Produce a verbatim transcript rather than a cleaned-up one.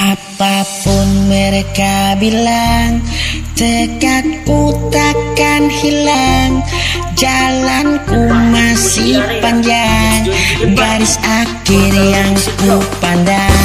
Apapun mereka bilang, tekadku takkan hilang. Jalanku masih panjang, garis akhir yang ku pandang.